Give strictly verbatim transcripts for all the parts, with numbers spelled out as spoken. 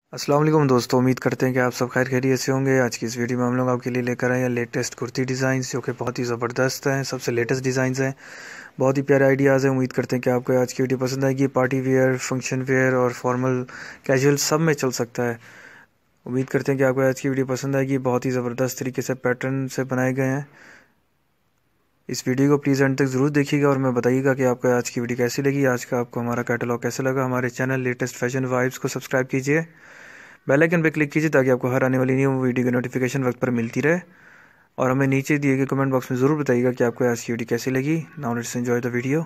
अस्सलाम वालेकुम दोस्तों, उम्मीद करते हैं कि आप सब खैर खैरियत से होंगे। आज की इस वीडियो में हम लोग आपके लिए लेकर आए हैं लेटेस्ट कुर्ती डिज़ाइंस जो कि बहुत ही ज़बरदस्त हैं। सबसे लेटेस्ट डिज़ाइंस हैं, बहुत ही प्यारे आइडियाज़ हैं। उम्मीद करते हैं कि आपको आज की वीडियो पसंद आएगी। पार्टी वेयर, फंक्शन वेयर और फॉर्मल कैजुअल सब में चल सकता है। उम्मीद करते हैं कि आपको आज की वीडियो पसंद आएगी। बहुत ही ज़बरदस्त तरीके से पैटर्न से बनाए गए हैं। इस वीडियो को प्लीज़ एंड तक ज़रूर देखिएगा और मैं बताइएगा कि आपको आज की वीडियो कैसी लगी। आज का आपको हमारा कैटलॉग कैसा लगा। हमारे चैनल लेटेस्ट फैशन वाइब्स को सब्सक्राइब कीजिए, बेल आइकन पर क्लिक कीजिए ताकि आपको हर आने वाली न्यू वीडियो की नोटिफिकेशन वक्त पर मिलती रहे। और हमें नीचे दिए गए कमेंट बॉक्स में ज़रूर बताइएगा कि आपको आज की वीडियो कैसी लगी। Now let's enjoy the video.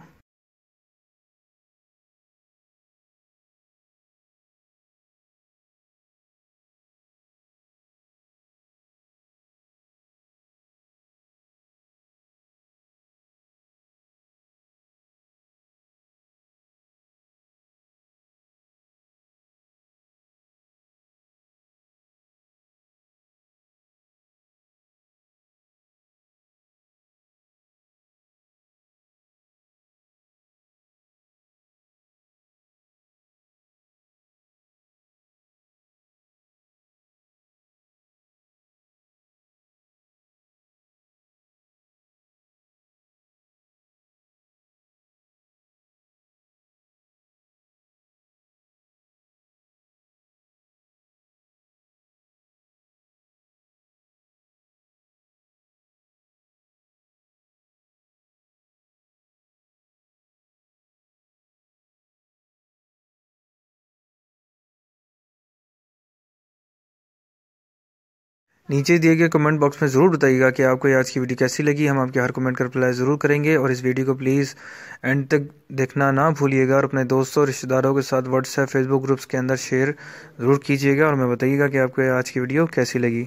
नीचे दिए गए कमेंट बॉक्स में ज़रूर बताइएगा कि आपको आज की वीडियो कैसी लगी। हम आपके हर कमेंट का रिप्लाई ज़रूर करेंगे। और इस वीडियो को प्लीज़ एंड तक देखना ना भूलिएगा और अपने दोस्तों और रिश्तेदारों के साथ व्हाट्सएप फेसबुक ग्रुप्स के अंदर शेयर ज़रूर कीजिएगा। और मैं बताइएगा कि आपको आज की वीडियो कैसी लगी।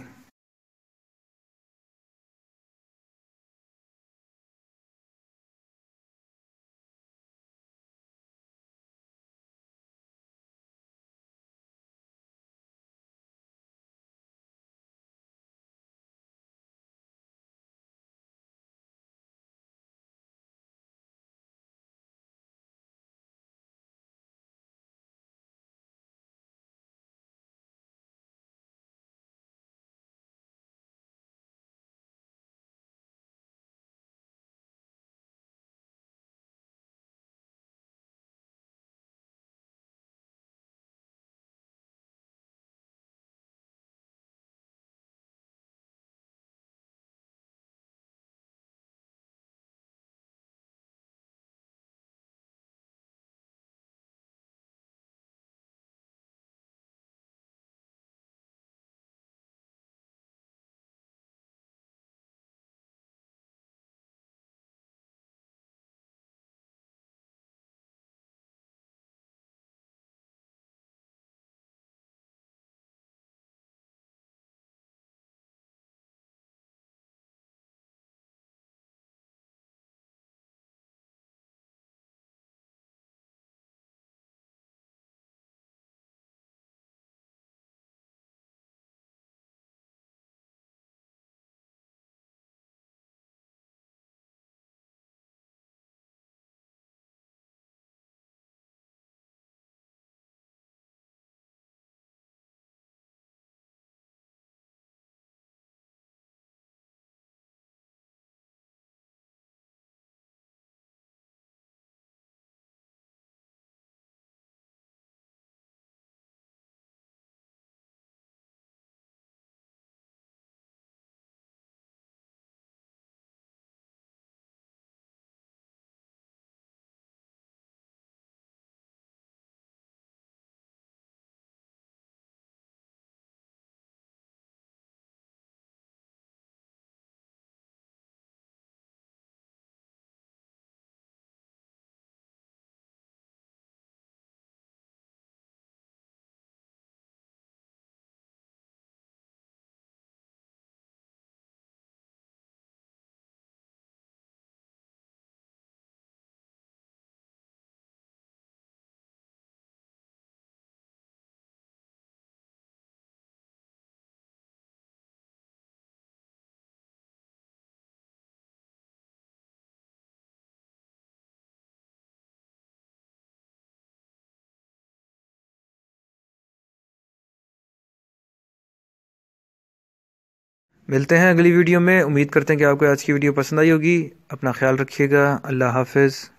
मिलते हैं अगली वीडियो में। उम्मीद करते हैं कि आपको आज की वीडियो पसंद आई होगी। अपना ख्याल रखिएगा। अल्लाह हाफिज़।